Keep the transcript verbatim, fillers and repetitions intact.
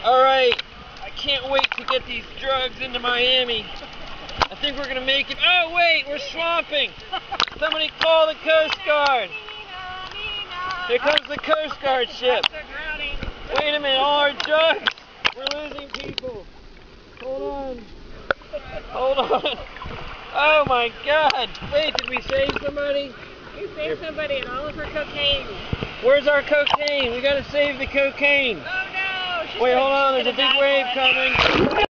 Alright, I can't wait to get these drugs into Miami. I think we're going to make it. Oh wait, we're swamping. Somebody call the Coast Guard. Here comes the Coast Guard ship. Wait a minute, all our drugs. We're losing people. Hold on. Hold on. Oh my God. Wait, did we save somebody? We saved somebody and all of her cocaine. Where's our cocaine? We gotta save the cocaine. Oh no! She's Wait, gonna, hold on. she's There's a big wave coming.